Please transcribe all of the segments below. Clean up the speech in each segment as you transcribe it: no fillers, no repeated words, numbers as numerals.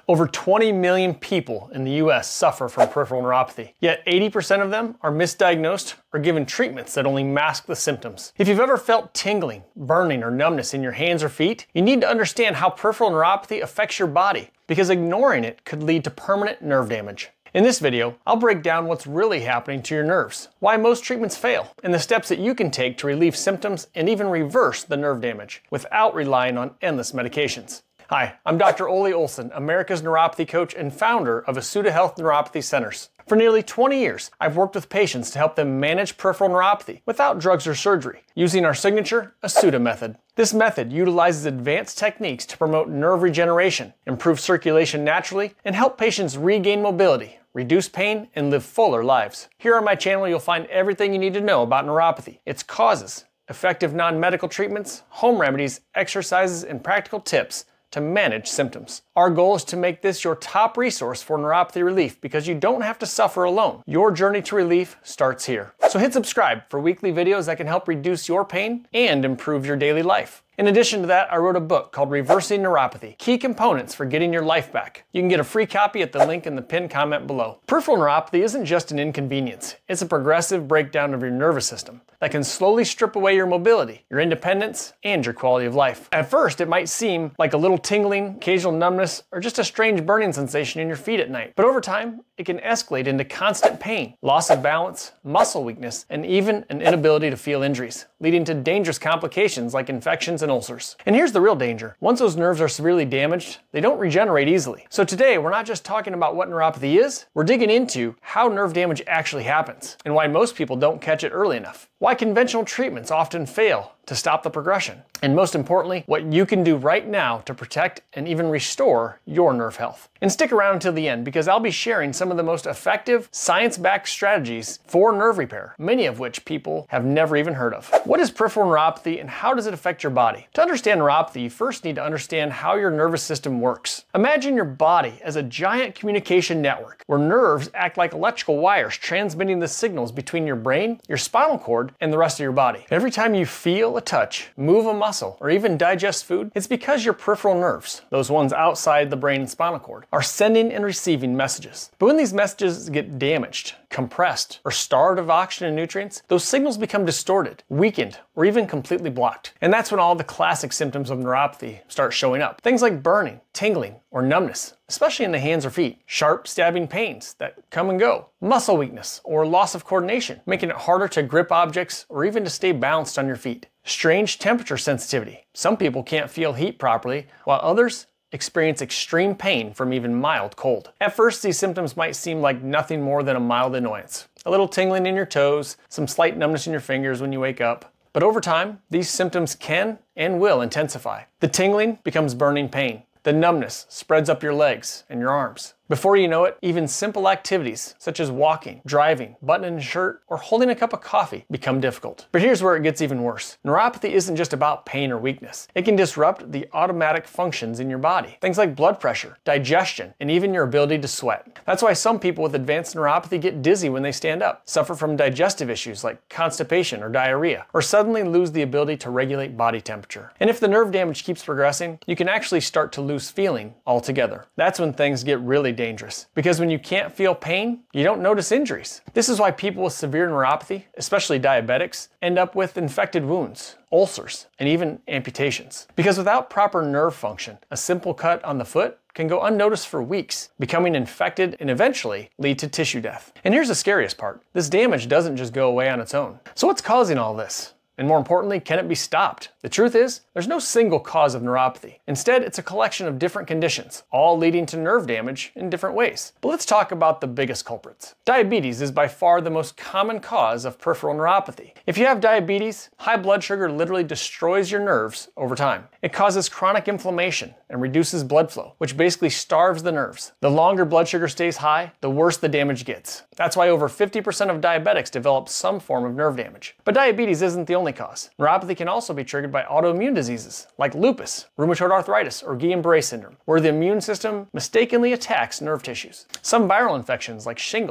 Over 20 million people in the US suffer from peripheral neuropathy, yet 80% of them are misdiagnosed or given treatments that only mask the symptoms. If you've ever felt tingling, burning, or numbness in your hands or feet, you need to understand how peripheral neuropathy affects your body, because ignoring it could lead to permanent nerve damage. In this video, I'll break down what's really happening to your nerves, why most treatments fail, and the steps that you can take to relieve symptoms and even reverse the nerve damage without relying on endless medications. Hi, I'm Dr. Ole Olson, America's neuropathy coach and founder of Asuta Health Neuropathy Centers. For nearly 20 years, I've worked with patients to help them manage peripheral neuropathy without drugs or surgery, using our signature Asuta method. This method utilizes advanced techniques to promote nerve regeneration, improve circulation naturally, and help patients regain mobility, reduce pain, and live fuller lives. Here on my channel, you'll find everything you need to know about neuropathy, its causes, effective non-medical treatments, home remedies, exercises, and practical tips to manage symptoms. Our goal is to make this your top resource for neuropathy relief because you don't have to suffer alone. Your journey to relief starts here. So hit subscribe for weekly videos that can help reduce your pain and improve your daily life. In addition to that, I wrote a book called Reversing Neuropathy: Key Components for Getting Your Life Back. You can get a free copy at the link in the pinned comment below. Peripheral neuropathy isn't just an inconvenience. It's a progressive breakdown of your nervous system that can slowly strip away your mobility, your independence, and your quality of life. At first, it might seem like a little tingling, occasional numbness, or just a strange burning sensation in your feet at night. But over time, it can escalate into constant pain, loss of balance, muscle weakness, and even an inability to feel injuries, leading to dangerous complications like infections and ulcers. And here's the real danger. Once those nerves are severely damaged, they don't regenerate easily. So today, we're not just talking about what neuropathy is, we're digging into how nerve damage actually happens and why most people don't catch it early enough, why conventional treatments often fail to stop the progression, and most importantly, what you can do right now to protect and even restore your nerve health. And stick around until the end because I'll be sharing some of the most effective science-backed strategies for nerve repair, many of which people have never even heard of. What is peripheral neuropathy and how does it affect your body? To understand neuropathy, you first need to understand how your nervous system works. Imagine your body as a giant communication network where nerves act like electrical wires transmitting the signals between your brain, your spinal cord, and the rest of your body. Every time you feel a touch, move a muscle, or even digest food, it's because your peripheral nerves, those ones outside the brain and spinal cord, are sending and receiving messages. But when these messages get damaged, compressed, or starved of oxygen and nutrients, those signals become distorted, weakened, or even completely blocked. And that's when all the classic symptoms of neuropathy start showing up. Things like burning, tingling, or numbness, especially in the hands or feet. Sharp stabbing pains that come and go. Muscle weakness or loss of coordination, making it harder to grip objects or even to stay balanced on your feet. Strange temperature sensitivity. Some people can't feel heat properly, while others experience extreme pain from even mild cold. At first, these symptoms might seem like nothing more than a mild annoyance. A little tingling in your toes, some slight numbness in your fingers when you wake up. But over time, these symptoms can and will intensify. The tingling becomes burning pain. The numbness spreads up your legs and your arms. Before you know it, even simple activities such as walking, driving, buttoning a shirt, or holding a cup of coffee become difficult. But here's where it gets even worse. Neuropathy isn't just about pain or weakness. It can disrupt the automatic functions in your body. Things like blood pressure, digestion, and even your ability to sweat. That's why some people with advanced neuropathy get dizzy when they stand up, suffer from digestive issues like constipation or diarrhea, or suddenly lose the ability to regulate body temperature. And if the nerve damage keeps progressing, you can actually start to lose feeling altogether. That's when things get really dangerous, because when you can't feel pain, you don't notice injuries. This is why people with severe neuropathy, especially diabetics, end up with infected wounds, ulcers, and even amputations. Because without proper nerve function, a simple cut on the foot can go unnoticed for weeks, becoming infected and eventually lead to tissue death. And here's the scariest part. This damage doesn't just go away on its own. So what's causing all this? And more importantly, can it be stopped? The truth is, there's no single cause of neuropathy. Instead, it's a collection of different conditions, all leading to nerve damage in different ways. But let's talk about the biggest culprits. Diabetes is by far the most common cause of peripheral neuropathy. If you have diabetes, high blood sugar literally destroys your nerves over time. It causes chronic inflammation and reduces blood flow, which basically starves the nerves. The longer blood sugar stays high, the worse the damage gets. That's why over 50% of diabetics develop some form of nerve damage. But diabetes isn't the only cause. Neuropathy can also be triggered by autoimmune diseases like lupus, rheumatoid arthritis, or Guillain-Barré syndrome, where the immune system mistakenly attacks nerve tissues. Some viral infections like shingles,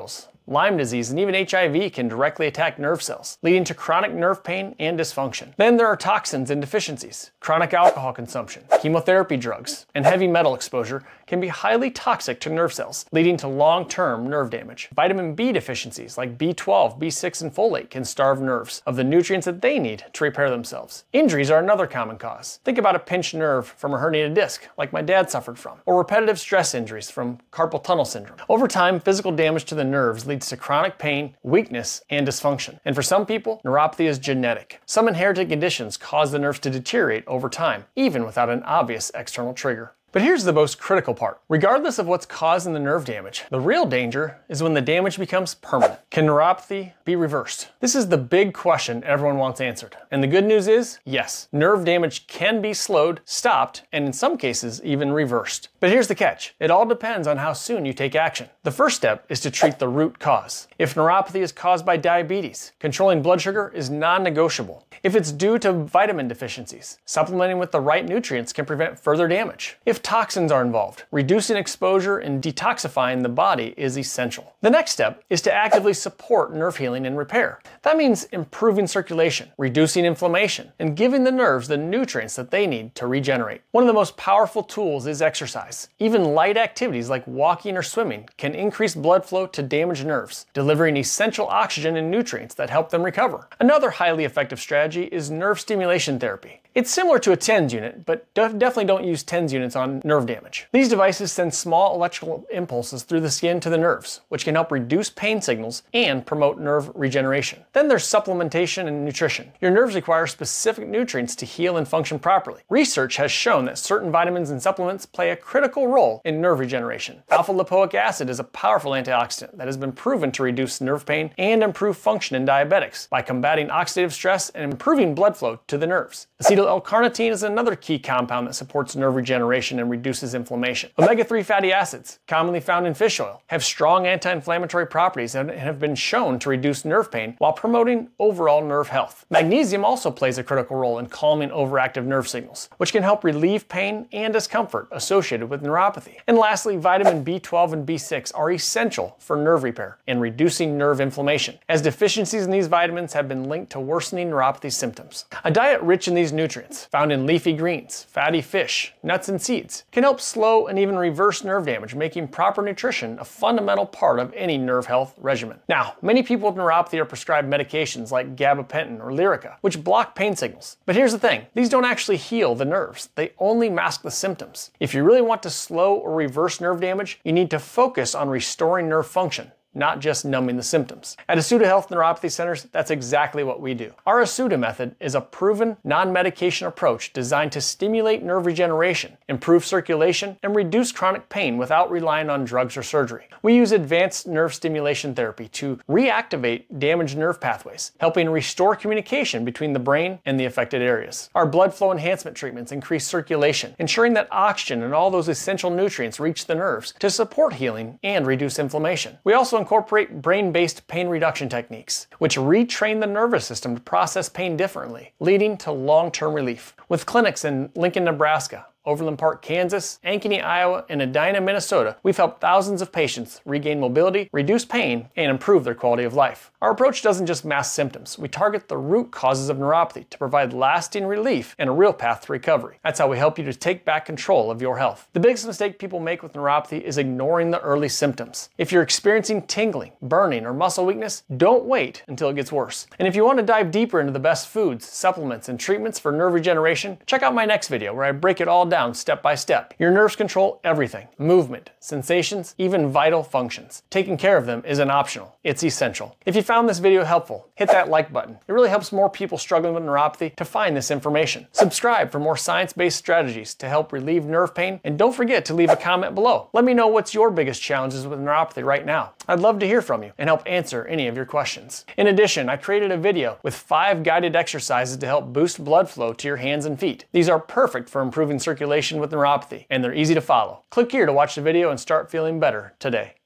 Lyme disease, and even HIV can directly attack nerve cells, leading to chronic nerve pain and dysfunction. Then there are toxins and deficiencies. Chronic alcohol consumption, chemotherapy drugs, and heavy metal exposure can be highly toxic to nerve cells, leading to long-term nerve damage. Vitamin B deficiencies like B12, B6, and folate can starve nerves of the nutrients that they need to repair themselves. Injuries are another common cause. Think about a pinched nerve from a herniated disc, like my dad suffered from, or repetitive stress injuries from carpal tunnel syndrome. Over time, physical damage to the nerves leads to chronic pain, weakness, and dysfunction. And for some people, neuropathy is genetic. Some inherited conditions cause the nerves to deteriorate over time, even without an obvious external trigger. But here's the most critical part. Regardless of what's causing the nerve damage, the real danger is when the damage becomes permanent. Can neuropathy be reversed? This is the big question everyone wants answered. And the good news is, yes, nerve damage can be slowed, stopped, and in some cases, even reversed. But here's the catch. It all depends on how soon you take action. The first step is to treat the root cause. If neuropathy is caused by diabetes, controlling blood sugar is non-negotiable. If it's due to vitamin deficiencies, supplementing with the right nutrients can prevent further damage. If toxins are involved, reducing exposure and detoxifying the body is essential. The next step is to actively support nerve healing and repair. That means improving circulation, reducing inflammation, and giving the nerves the nutrients that they need to regenerate. One of the most powerful tools is exercise. Even light activities like walking or swimming can increase blood flow to damaged nerves, delivering essential oxygen and nutrients that help them recover. Another highly effective strategy is nerve stimulation therapy. It's similar to a TENS unit, but definitely don't use TENS units on nerve damage. These devices send small electrical impulses through the skin to the nerves, which can help reduce pain signals and promote nerve regeneration. Then there's supplementation and nutrition. Your nerves require specific nutrients to heal and function properly. Research has shown that certain vitamins and supplements play a critical role in nerve regeneration. Alpha-lipoic acid is a powerful antioxidant that has been proven to reduce nerve pain and improve function in diabetics by combating oxidative stress and improving blood flow to the nerves. Acetyl-L-carnitine is another key compound that supports nerve regeneration and reduces inflammation. Omega-3 fatty acids, commonly found in fish oil, have strong anti-inflammatory properties and have been shown to reduce nerve pain while promoting overall nerve health. Magnesium also plays a critical role in calming overactive nerve signals, which can help relieve pain and discomfort associated with neuropathy. And lastly, vitamin B12 and B6 are essential for nerve repair and reducing nerve inflammation, as deficiencies in these vitamins have been linked to worsening neuropathy symptoms. A diet rich in these nutrients, found in leafy greens, fatty fish, nuts, and seeds, can help slow and even reverse nerve damage, making proper nutrition a fundamental part of any nerve health regimen. Now, many people with neuropathy are prescribed medications like gabapentin or Lyrica, which block pain signals. But here's the thing, these don't actually heal the nerves, they only mask the symptoms. If you really want to slow or reverse nerve damage, you need to focus on restoring nerve function, not just numbing the symptoms. At Asuta Health Neuropathy Centers, that's exactly what we do. Our Asuta method is a proven, non-medication approach designed to stimulate nerve regeneration, improve circulation, and reduce chronic pain without relying on drugs or surgery. We use advanced nerve stimulation therapy to reactivate damaged nerve pathways, helping restore communication between the brain and the affected areas. Our blood flow enhancement treatments increase circulation, ensuring that oxygen and all those essential nutrients reach the nerves to support healing and reduce inflammation. We also incorporate brain-based pain reduction techniques, which retrain the nervous system to process pain differently, leading to long-term relief. With clinics in Lincoln, Nebraska, Overland Park, Kansas, Ankeny, Iowa, and Edina, Minnesota, we've helped thousands of patients regain mobility, reduce pain, and improve their quality of life. Our approach doesn't just mask symptoms. We target the root causes of neuropathy to provide lasting relief and a real path to recovery. That's how we help you to take back control of your health. The biggest mistake people make with neuropathy is ignoring the early symptoms. If you're experiencing tingling, burning, or muscle weakness, don't wait until it gets worse. And if you want to dive deeper into the best foods, supplements, and treatments for nerve regeneration, check out my next video where I break it all down step by step. Your nerves control everything: movement, sensations, even vital functions. Taking care of them isn't optional, it's essential. If you found this video helpful, hit that like button. It really helps more people struggling with neuropathy to find this information. Subscribe for more science-based strategies to help relieve nerve pain, and don't forget to leave a comment below. Let me know what's your biggest challenges with neuropathy right now. I'd love to hear from you and help answer any of your questions. In addition, I created a video with 5 guided exercises to help boost blood flow to your hands and feet. These are perfect for improving circulation with neuropathy, and they're easy to follow. Click here to watch the video and start feeling better today.